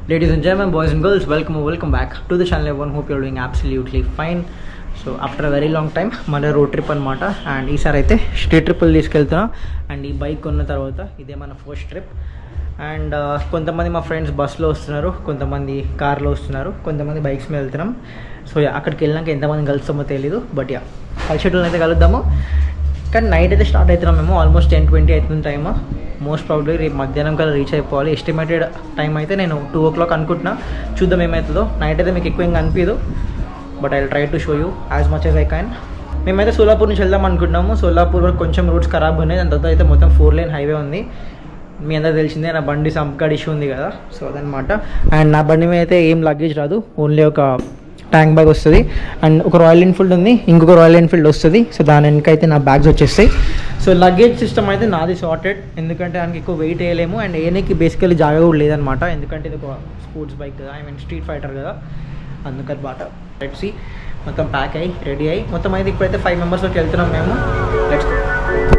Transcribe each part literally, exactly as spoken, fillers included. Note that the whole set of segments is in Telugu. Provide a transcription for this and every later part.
Ladies and gentlemen, boys and girls, welcome or welcome back to the channel everyone. Hope you're doing absolutely fine. So after a very long time మన రోడ్ ట్రిప్ అనమాట. అండ్ ఈసారి అయితే స్ట్రీట్ ట్రిప్పులు తీసుకెళ్తున్నాం. అండ్ ఈ బైక్ కొన్న తర్వాత ఇదే మన ఫస్ట్ ట్రిప్. అండ్ కొంతమంది మా ఫ్రెండ్స్ బస్సులో వస్తున్నారు, కొంతమంది కార్లో వస్తున్నారు, కొంతమంది బైక్స్ మీద వెళ్తున్నాం. సో అక్కడికి వెళ్ళినాక ఎంతమంది కలుస్తామో తెలీదు, బట్ యా కలిసేటోళ్ళని అయితే కలుద్దాము. కానీ నైట్ అయితే స్టార్ట్ అవుతున్నాం మేము. ఆల్మోస్ట్ టెన్ ట్వంటీ అవుతుంది టైమ్. మోస్ట్ ప్రాబ్లీ రేపు మధ్యాహ్నం కల్లా రీచ్ అయిపోవాలి. ఎస్టిమేటెడ్ టైం అయితే నేను టూ ఓ క్లాక్ అనుకుంటున్నా. చూద్దాం ఏమవుతుందో. నైట్ అయితే మీకు ఎక్కువ ఏం కనిపించదు, but I will try to show you as much as I can. మేమైతే సోలాపూర్ నుంచి వెళ్దాం అనుకుంటున్నాము. సోలాపూర్ వరకు కొంచెం రూట్స్ ఖరాబ్ ఉన్నాయి, దాని తర్వాత అయితే మొత్తం ఫోర్ లైన్ హైవే ఉంది. మీ అందరూ తెలిసిందే నా బండి సంప్కాడ్ ఇష్యూ ఉంది కదా, సో అదనమాట. అండ్ నా బండి మీద అయితే ఏం లగేజ్ రాదు, ఓన్లీ ఒక ట్యాంక్ బ్యాగ్ వస్తుంది. అండ్ ఒక రాయల్ ఎన్ఫీల్డ్ ఉంది, ఇంకొక రాయల్ ఎన్ఫీల్డ్ వస్తుంది. సో దాని వెనకైతే నా బ్యాగ్స్ వచ్చేస్తాయి. సో లగేజ్ సిస్టమ్ అయితే నాది సార్టెడ్, ఎందుకంటే దానికి ఎక్కువ వెయిట్ వేయలేము. అండ్ ఏనికి బేసికలీ జాగా కూడా లేదనమాట, ఎందుకంటే ఇది ఒక స్పోర్ట్స్ బైక్ కదా, ఐ మీన్ స్ట్రీట్ ఫైటర్ కదా, అందుకని బాట. Let's see. మొత్తం ప్యాక్ అయ్యి రెడీ అయ్యి మొత్తం అయితే ఇప్పుడైతే ఫైవ్ మెంబర్స్ వరకు వెళ్తున్నాం మేము. Let's go.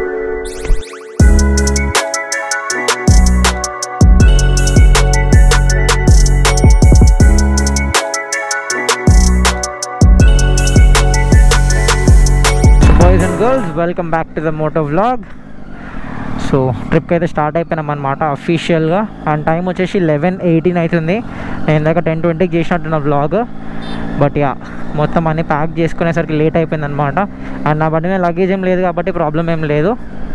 Boys and girls, welcome back to the moto vlog. So ట్రిప్కి అయితే స్టార్ట్ అయిపోయినాం అనమాట అఫీషియల్గా. అండ్ టైం వచ్చేసి లెవెన్ ఎయిటీన్ అవుతుంది. నేను ఇందాక టెన్ ట్వంటీకి చేసినట్టున్న వ్లాగ్, బట్ యా మొత్తం అన్నీ ప్యాక్ చేసుకునేసరికి లేట్ అయిపోయింది అనమాట. అండ్ నా బండి మీద లగేజ్ ఏం లేదు కాబట్టి ప్రాబ్లం ఏం లేదు.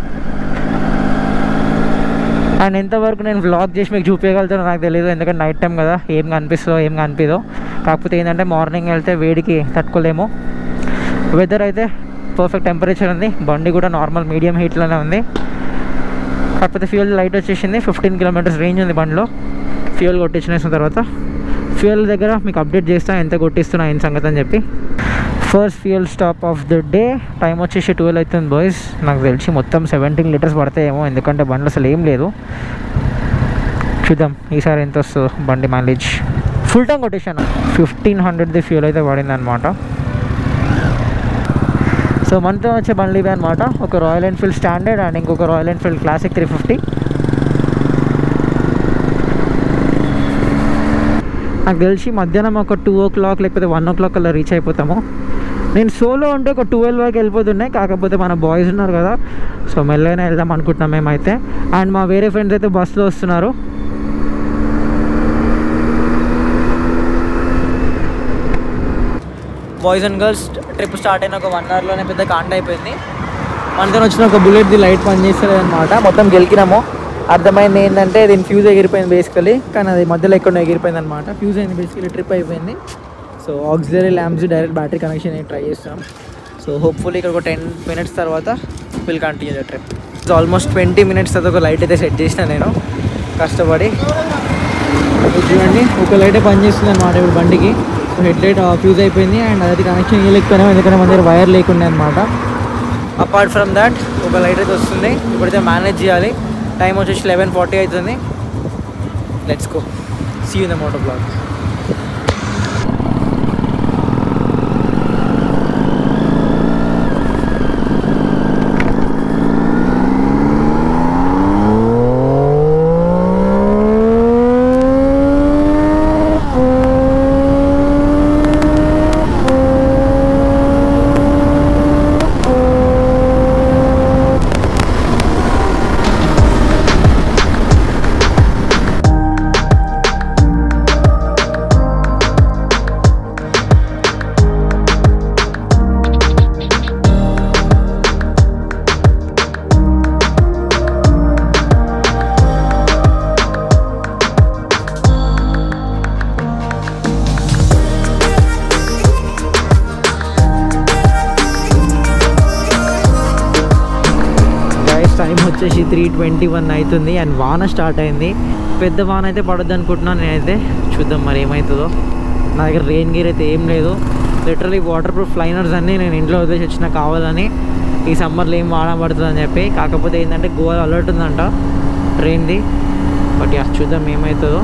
అండ్ ఎంతవరకు నేను వ్లాగ్ చేసి మీకు చూపించగలుగుతానో నాకు తెలియదు, ఎందుకంటే నైట్ టైం కదా, ఏం కనిపిస్తుందో ఏం కనిపిదో. కాకపోతే ఏంటంటే మార్నింగ్ వెళ్తే వేడికి తట్టుకోలేము. వెదర్ అయితే పర్ఫెక్ట్ టెంపరేచర్ ఉంది, బండి కూడా నార్మల్ మీడియం హీట్లోనే ఉంది. కాకపోతే ఫ్యూయల్ లైట్ వచ్చేసింది. ఫిఫ్టీన్ కిలోమీటర్స్ రేంజ్ ఉంది బండిలో. ఫ్యూయల్ కొట్టించిన తర్వాత ఫ్యూయల్ దగ్గర మీకు అప్డేట్ చేస్తాను ఎంత కొట్టిస్తున్నా ఏం సంగతి అని చెప్పి. First fuel stop of the day. Time వచ్చేసి ట్వెల్వ్ అవుతుంది బాయ్స్. నాకు తెలిసి మొత్తం సెవెంటీన్ లీటర్స్ పడతాయేమో, ఎందుకంటే బండిలో అసలు ఏం లేదు. చూద్దాం ఈసారి ఎంత వస్తుందో బండి మైలేజ్. ఫుల్ ట్యాంక్ కొట్టేసాను. ఫిఫ్టీన్ హండ్రెడ్ది ఫ్యూయల్ అయితే పడింది అనమాట. సో మనతో వచ్చే బండ్లు ఇవే అనమాట. ఒక రాయల్ ఎన్ఫీల్డ్ స్టాండర్డ్ అండ్ ఇంకొక Royal Enfield classic three fifty. నాకు తెలిసి మధ్యాహ్నం ఒక టూ ఓ క్లాక్ లేకపోతే వన్ ఓ క్లాక్ అలా రీచ్ అయిపోతాము. నేను సోలో ఉంటే ఒక ట్వెల్వ్ వరకు వెళ్ళిపోతున్నాయి, కాకపోతే మన బాయ్స్ ఉన్నారు కదా, సో మెల్లగానే వెళ్దాం అనుకుంటున్నాం మేమైతే. అండ్ మా వేరే ఫ్రెండ్స్ అయితే బస్సులో వస్తున్నారు. Boys and girls trip start అయిన ఒక వన్ అవర్లోనే పెద్ద కాండ అయిపోయింది. మనతో వచ్చిన ఒక బుల్లెట్ది లైట్ పని చేస్తలేదు అనమాట. మొత్తం గెలికినాము. అర్థమైంది ఏంటంటే దీని ఫ్యూజ్ ఎగిరిపోయింది బేసికలీ, కానీ అది మధ్యలో ఎక్కడ ఎగిరిపోయింది అనమాట. ఫ్యూజ్ అయింది బేసికలీ, ట్రిప్ అయిపోయింది. So auxiliary lamps direct battery connection try చేస్తాం. సో హోప్ఫుల్లీ ఇక్కడ ఒక టెన్ మినిట్స్ తర్వాత will continue the trip. So almost twenty minutes తర్వాత ఒక లైట్ అయితే సెట్ చేసిన నేను కష్టపడి. చూడండి ఒక లైటే పని చేస్తుంది అనమాట ఇప్పుడు బండికి. హెడ్ లైట్ ఫ్యూజ్ అయిపోయింది అండ్ అది కనెక్షన్ ఇవ్వలేకపోయినాం, ఎందుకంటే మన దగ్గర వైర్ లేకుండా అనమాట. అపార్ట్ ఫ్రమ్ దాట్ ఒక లైట్ అయితే వస్తుంది. ఇప్పుడైతే మేనేజ్ చేయాలి. టైం వచ్చేసి లెవెన్ ఫార్టీ అవుతుంది. Let's go, see you in the moto blog. Time వచ్చేసి త్రీ ట్వంటీ వన్ అవుతుంది అండ్ వాన స్టార్ట్ అయింది. పెద్ద వాన అయితే పడద్దు అనుకుంటున్నాను నేనైతే. చూద్దాం మరి ఏమవుతుందో. నా దగ్గర రెయిన్ గేర్ అయితే ఏం లేదు. లిటరలీ వాటర్ ప్రూఫ్ లైనర్స్ అన్నీ నేను ఇంట్లో వదిలేసి వచ్చినా కావాలని, ఈ సమ్మర్లో ఏం వాడబడుతుంది అని చెప్పి. కాకపోతే ఏంటంటే గోవా అలర్ట్ ఉందంట ట్రైన్ది, బట్ యా చూద్దాం ఏమవుతుందో.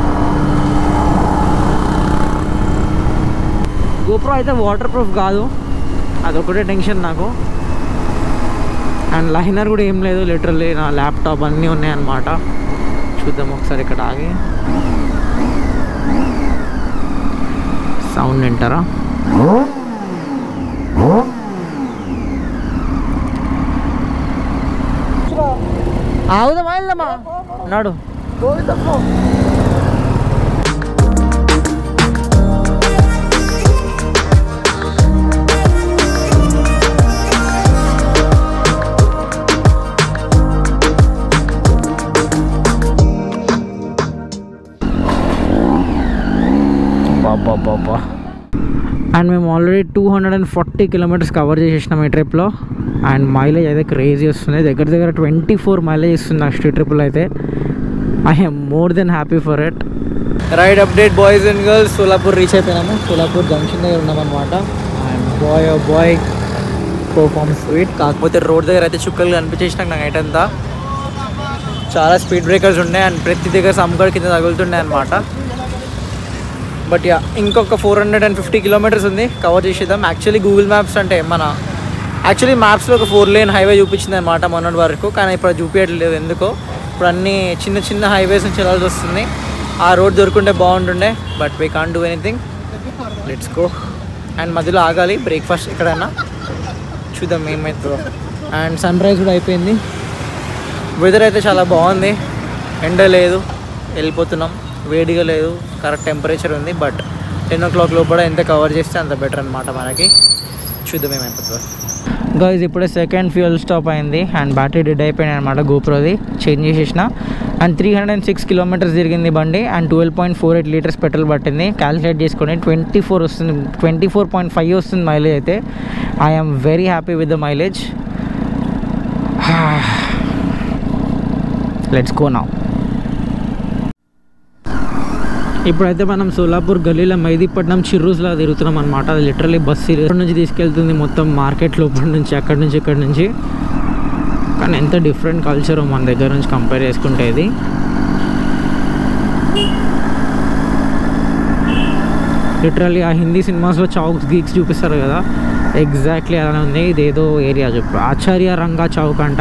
గోప్రో అయితే వాటర్ ప్రూఫ్ కాదు, అదొకటే టెన్షన్ నాకు. అండ్ లైనర్ కూడా ఏం లేదు, లిటరల్లీ నా ల్యాప్టాప్ అన్నీ ఉన్నాయన్నమాట. చూద్దాం ఒకసారి ఇక్కడ ఆగి. సౌండ్ వింటారా? ఆవుదమ్మా వెళ్దామా నాడు అండ్ మేము already two hundred and forty kilometres cover చేసేసినాం ఈ ట్రిప్లో. అండ్ మైలేజ్ అయితే క్రేజీ వస్తుంది, దగ్గర దగ్గర ట్వంటీ ఫోర్ మైలేజ్ ఇస్తుంది నెక్స్ట్ ట్రిప్లో అయితే. I'm more than happy for it. Ride update boys and girls, Solapur reach అయిపోయినాము. సోలాపూర్ జంక్షన్ దగ్గర ఉన్నామన్నమాట. And boy oh boy perform sweet. కాకపోతే రోడ్ దగ్గర అయితే చుక్కలు కనిపించేసినాక నాకు నైట్ అంతా చాలా స్పీడ్ బ్రేకర్స్ ఉన్నాయి అండ్ ప్రతి దగ్గర సమ్గడ్ కింద తగులుతుండే అనమాట. బట్ యా ఇంకొక four hundred and fifty kilometres ఉంది కవర్ చేసేద్దాం. యాక్చువల్లీ గూగుల్ మ్యాప్స్ అంటే మన యాక్చువల్లీ మ్యాప్స్లో ఒక ఫోర్ లేన్ హైవే చూపించింది అనమాట మొన్నటి వరకు, కానీ ఇప్పుడు చూపించట్లేదు ఎందుకో. ఇప్పుడు అన్నీ చిన్న చిన్న హైవేస్ నుంచి వెళ్ళాల్సి వస్తుంది. ఆ రోడ్ దొరుకుంటే బాగుంటుండే, but we can't do anything. Let's go. And మధ్యలో ఆగాలి బ్రేక్ఫాస్ట్ ఎక్కడైనా, చూద్దాం ఏమవుతుందో. అండ్ సన్ రైజ్ కూడా అయిపోయింది. వెదర్ అయితే చాలా బాగుంది, ఎండ లేదు, వెళ్ళిపోతున్నాం. వేడిగా లేదు, కరెక్ట్ టెంపరేచర్ ఉంది. బట్ టెన్ ఓ క్లాక్ లోపల ఎంత కవర్ చేస్తే అంత బెటర్ అనమాట మనకి. చూద్దాం ఏమైపోతుందో. గైస్ ఇప్పుడే సెకండ్ ఫ్యూయల్ స్టాప్ అయింది అండ్ బ్యాటరీ డెడ్ అయిపోయింది అనమాట. గోప్రోది చేంజ్ చేసేసిన. And three hundred and six kilometres తిరిగింది బండి and twelve point four eight litres petrol పట్టింది. క్యాలిక్యులేట్ చేసుకొని ట్వంటీ ఫోర్ వస్తుంది, ట్వంటీ ఫోర్ పాయింట్ ఫైవ్ వస్తుంది మైలేజ్ అయితే. I'm very happy with the mileage. Let's go now. ఇప్పుడైతే మనం సోలాపూర్ గల్లీలో మైదీపట్నం చిర్రూస్లా తిరుగుతున్నాం అనమాట. అది లిటరలీ బస్సు ఇక్కడ నుంచి తీసుకెళ్తుంది మొత్తం మార్కెట్ లోపల నుంచి, అక్కడి నుంచి ఇక్కడి నుంచి. కానీ ఎంత డిఫరెంట్ కల్చర్ మన దగ్గర నుంచి కంపేర్ చేసుకుంటే ఇది. లిటరలీ ఆ హిందీ సినిమాస్లో చౌక్స్ గీక్స్ చూపిస్తారు కదా, ఎగ్జాక్ట్లీ అలానే ఉంది. ఇదేదో ఏరియా చెప్పు, ఆచార్య రంగా చౌక్ అంట.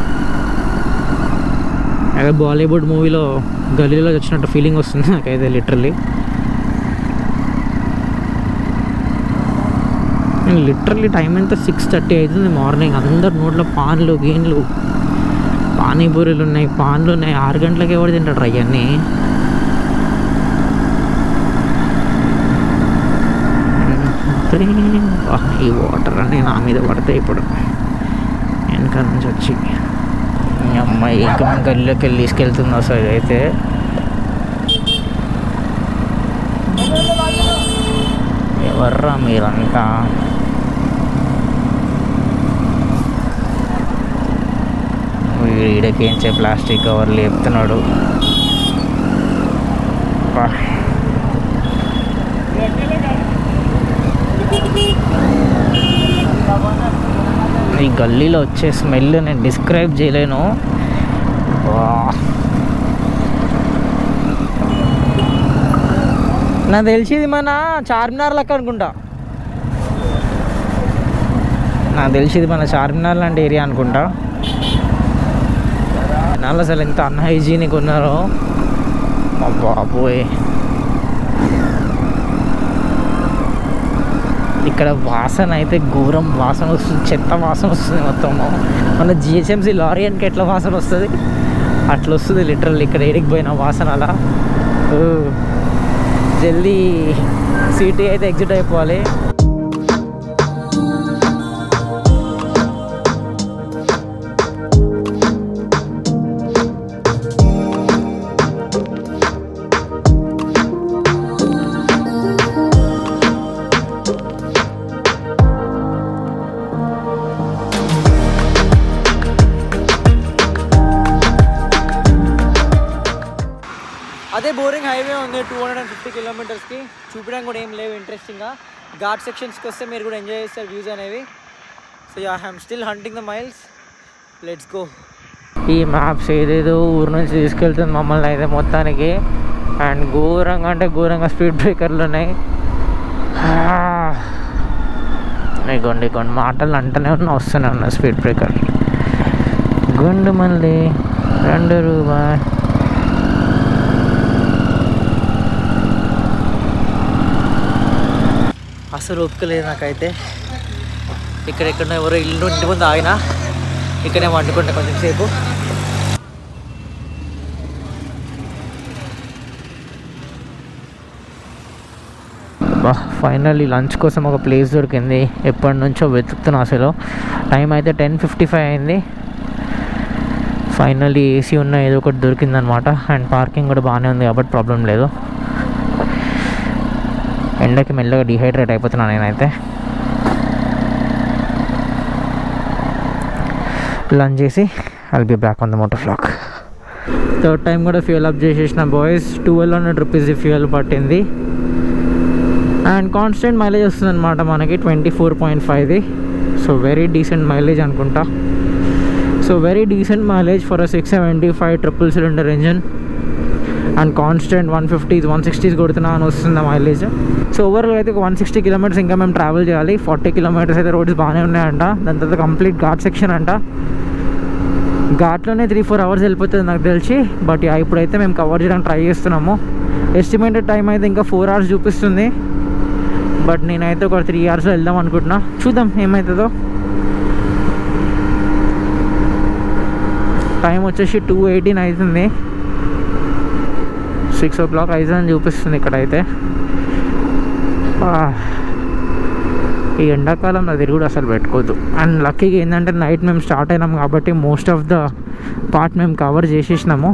అదే బాలీవుడ్ మూవీలో గల్లీలో వచ్చినట్టు ఫీలింగ్ వస్తుంది నాకైతే లిటరల్లీ. లిటరల్లీ టైం ఎంత సిక్స్ థర్టీ అవుతుంది మార్నింగ్. అందరు నోట్లో పాన్లు గేన్లు పానీపూరీలు ఉన్నాయి, పాన్లు ఉన్నాయి. ఆరు గంటలకు ఎవరు తింటాడు అవన్నీ? ఈ వాటర్ అన్నీ నా మీద పడతాయి ఇప్పుడు వెనక నుంచి వచ్చి. ఈ అమ్మాయి ఇంకా గల్లీలోకి వెళ్ళి తీసుకెళ్తుంది అసలు. ఇదైతే ఎవర్రా మీరంతా? వీడికేంచే ప్లాస్టిక్ కవర్లు చెప్తున్నాడు. ఈ గల్లీలో వచ్చే స్మెల్ నేను డిస్క్రైబ్ చేయలేను. నాకు తెలిసింది మన చార్మినార్ లెక్క అనుకుంటా. నాకు తెలిసింది మన చార్మినార్ లాంటి ఏరియా అనుకుంటా. జనాలు అసలు ఎంత అన్హైజీనిక్ ఉన్నారో బాబోయ్. ఇక్కడ వాసన అయితే ఘోరం వాసన వస్తుంది, చెత్త వాసన వస్తుంది మొత్తం. మన జిహెచ్ఎంసీ లారీ అంటే ఎట్లా వాసన వస్తుంది అట్లా వస్తుంది లిటరల్. ఇక్కడ ఏడికి పోయిన వాసన అలా. జల్దీ సిటీ అయితే ఎగ్జిట్ అయిపోవాలి. అదే బోరింగ్ హైవే ఉంది టూ హండ్రెడ్ అండ్ ఫిఫ్టీ కిలోమీటర్స్కి. చూపించడానికి కూడా ఏం లేవు ఇంట్రెస్టింగ్గా. ఘాట్ సెక్షన్స్కి వస్తే మీరు కూడా ఎంజాయ్ చేస్తారు వ్యూస్ అనేవి. So yeah I'm still hunting the miles. Let's go. ఈ మ్యాప్స్ ఏదేదో ఊరు నుంచి తీసుకెళ్తుంది మమ్మల్ని అయితే మొత్తానికి. అండ్ ఘోరంగా అంటే ఘోరంగా స్పీడ్ బ్రేకర్లు ఉన్నాయి. ఇగోండి ఇగోండి మాటలు అంటూనే ఉన్నా, వస్తూనే ఉన్నా స్పీడ్ బ్రేకర్. గుండు మళ్ళీ రెండు రూపాయ. అసలు ఒప్పుకోలేదు నాకైతే. ఇక్కడెక్కడో ఎవరో ఇల్లు ఇంటి ముందు ఆగినా ఇక్కడే వండుకుంటా కొంచెం సేపు. బా ఫైనల్లీ లంచ్ కోసం ఒక ప్లేస్ దొరికింది. ఎప్పటి నుంచో వెతుకుతున్నా అసలు. టైం అయితే టెన్ ఫిఫ్టీ ఫైవ్ అయింది. ఫైనల్లీ ఏసీ ఉన్న ఏదో ఒకటి దొరికిందనమాట. అండ్ పార్కింగ్ కూడా బాగానే ఉంది కాబట్టి ప్రాబ్లం లేదు. ఎండకి మెల్లగా డిహైడ్రేట్ అయిపోతున్నాను నేనైతే. లంచ్ చేసి I'll be back on the motor vlog. Third time కూడా ఫ్యూయల్ అప్ చేసేసిన boys. Twelve hundred rupees fuel పట్టింది. అండ్ కాన్స్టెంట్ మైలేజ్ వస్తుంది అనమాట మనకి ట్వంటీ ఫోర్ పాయింట్ ఫైవ్ది. సో వెరీ డీసెంట్ మైలేజ్ అనుకుంటా. So very decent mileage for a six seventy five triple cylinder engine. And constant one fifties one sixties కొడుతున్నా అని వస్తుంది మైలేజ్. సో ఓవరాల్ అయితే ఒక వన్ సిక్స్టీ కిలోమీటర్స్ ఇంకా మేము ట్రావెల్ చేయాలి. ఫార్టీ కిలోమీటర్స్ అయితే రోడ్స్ బాగానే ఉన్నాయంట. దాని తర్వాత కంప్లీట్ ఘాట్ సెక్షన్ అంట. ఘాట్లోనే త్రీ ఫోర్ అవర్స్ వెళ్ళిపోతుంది నాకు తెలిసి. బట్ ఇప్పుడైతే మేము కవర్ చేయడానికి ట్రై చేస్తున్నాము. ఎస్టిమేటెడ్ టైం అయితే ఇంకా ఫోర్ అవర్స్ చూపిస్తుంది. బట్ నేనైతే ఒక త్రీ అవర్స్లో వెళ్దాం అనుకుంటున్నా. చూద్దాం ఏమవుతుందో. టైం వచ్చేసి టూ ఎయిటీన్ అవుతుంది. సిక్స్ ఓ క్లాక్ అవుతుందని చూపిస్తుంది ఇక్కడైతే. ఈ ఎండాకాలం అది కూడా అసలు పెట్టుకోవద్దు. అండ్ లక్కీగా ఏంటంటే నైట్ మేము స్టార్ట్ అయినాము కాబట్టి మోస్ట్ ఆఫ్ ద పార్ట్ మేము కవర్ చేసేసినాము.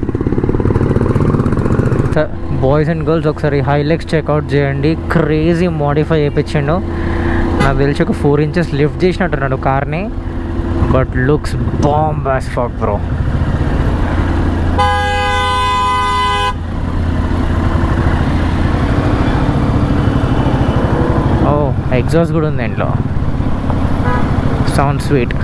బాయ్స్ అండ్ గర్ల్స్ ఒకసారి హైలెక్స్ చెక్అవుట్ చేయండి. క్రేజీ మోడిఫై చేయించిండు. నాకు తెలిసి ఒక ఫోర్ ఇంచెస్ లిఫ్ట్ చేసినట్టున్నాడు కార్ని. But looks bomb ass fuck bro. Oh exhaust కూడా ఉంది దీంట్లో. Sound sweet.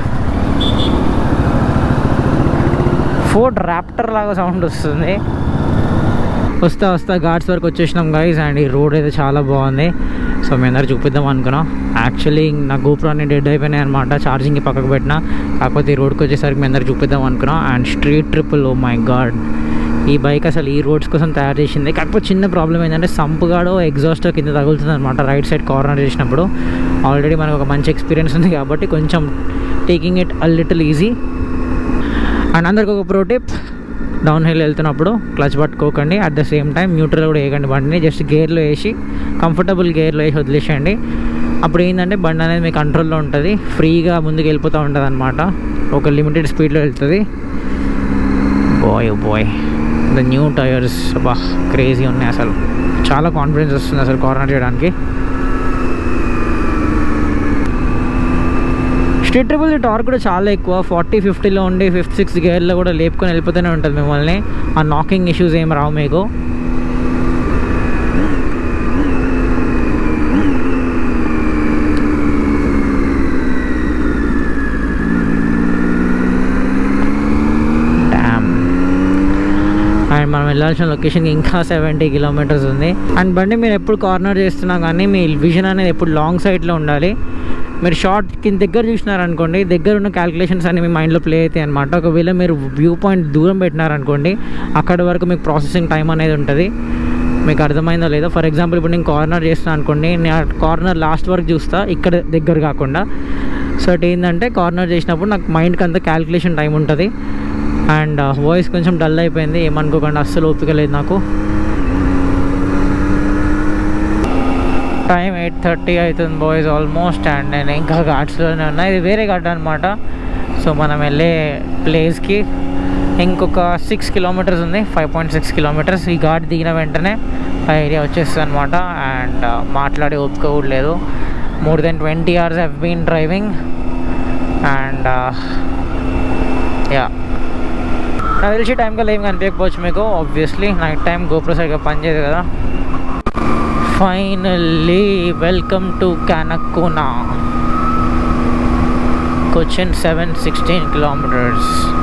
ఫోర్డ్ ర్యాప్టర్ లాగా సౌండ్ వస్తుంది. వస్తా వస్తా ఘాట్స్ వరకు వచ్చేసినాం గైస్. అండ్ ఈ రోడ్ అయితే చాలా బాగుంది. సో మీ అందరు చూపిద్దాం అనుకున్నాం. యాక్చువల్లీ నా గోప్రో అన్ని డెడ్ అయిపోయినాయి అనమాట. ఛార్జింగ్కి పక్కకు పెట్టినా. కాకపోతే ఈ రోడ్కి వచ్చేసరికి మీ అందరు చూపిద్దాం అనుకున్నాం. And street triple, oh my god, ఈ బైక్ అసలు ఈ రోడ్స్ కోసం తయారు చేసింది. కాకపోతే చిన్న ప్రాబ్లం ఏంటంటే సంపుగాడో ఎగ్జాస్ట్ కింద తగులుతుంది అనమాట రైట్ సైడ్ కార్నర్ చేసినప్పుడు. ఆల్రెడీ మనకు ఒక మంచి ఎక్స్పీరియన్స్ ఉంది కాబట్టి కొంచెం taking it a little easy. And అందరికి ఒక ప్రో టిప్, డౌన్ హిల్ వెళ్తున్నప్పుడు క్లచ్ పట్టుకోకండి. At the same time neutral కూడా వేయకండి బండిని. జస్ట్ గేర్లో వేసి కంఫర్టబుల్ గేర్లో వేసి వదిలేసేయండి. అప్పుడు ఏంటంటే బండి అనేది మీ కంట్రోల్లో ఉంటుంది. ఫ్రీగా ముందుకు వెళ్ళిపోతూ ఉంటుంది అనమాట. ఒక లిమిటెడ్ స్పీడ్లో వెళ్తుంది. Boy boy the new tyres బా క్రేజీ ఉన్నాయి అసలు. చాలా కాన్ఫిడెన్స్ వస్తుంది అసలు కార్నర్ చేయడానికి. స్ట్రీట్ ట్రిపుల్ టార్క్ కూడా చాలా ఎక్కువ. ఫార్టీ ఫిఫ్టీలో ఉండి ఫిఫ్త్ సిక్స్త్ గేర్లో కూడా లేపుకొని వెళ్ళిపోతూనే ఉంటుంది మిమ్మల్ని. ఆ నాకింగ్ ఇష్యూస్ ఏం రావు మీకు. డ్యామ్. అండ్ మనం వెళ్ళాల్సిన లొకేషన్కి ఇంకా సెవెంటీ కిలోమీటర్స్ ఉంది. అండ్ బండి మీరు ఎప్పుడు కార్నర్ చేస్తున్నా కానీ మీ విజన్ అనేది ఎప్పుడు లాంగ్ సైడ్లో ఉండాలి. మీరు షార్ట్ కింద దగ్గర చూసినారనుకోండి, దగ్గర ఉన్న క్యాలిక్యులేషన్స్ అన్ని మీ మైండ్లో ప్లే అవుతాయి అనమాట. ఒకవేళ మీరు వ్యూ పాయింట్ దూరం పెట్టినారనుకోండి, అక్కడి వరకు మీకు ప్రాసెసింగ్ టైం అనేది ఉంటుంది. మీకు అర్థమైందో లేదో. ఫర్ ఎగ్జాంపుల్ ఇప్పుడు నేను కార్నర్ చేస్తాను అనుకోండి, నేను కార్నర్ లాస్ట్ వరకు చూస్తా, ఇక్కడ దగ్గర కాకుండా. సో అటు ఏంటంటే కార్నర్ చేసినప్పుడు నాకు మైండ్కి అంతా క్యాలిక్యులేషన్ టైం ఉంటుంది. అండ్ వాయిస్ కొంచెం డల్ అయిపోయింది, ఏమనుకోకుండా. అస్సలు ఓపిక లేదు నాకు. టైం ఎయిట్ థర్టీ అవుతుంది బాయ్స్ ఆల్మోస్ట్. అండ్ నేను ఇంకా ఘాట్స్లోనే ఉన్నా. ఇది వేరే ఘాట్ అనమాట. సో మనం వెళ్ళే ప్లేస్కి ఇంకొక సిక్స్ కిలోమీటర్స్ ఉంది. Five point six kilometres. ఈ ఘాట్ దిగిన వెంటనే ఆ ఏరియా వచ్చేస్తుంది అనమాట. అండ్ మాట్లాడే ఓపిక కూడా లేదు. More than twenty hours have been driving. And yeah నాకు తెలిసి టైం కల్లా ఏం కనిపించకపోవచ్చు మీకు. ఆబ్వియస్లీ నైట్ టైం గోప్రో సరిగ్గా పనిచేయదు కదా. Finally welcome to Canacona. Cochin seven sixteen kilometers.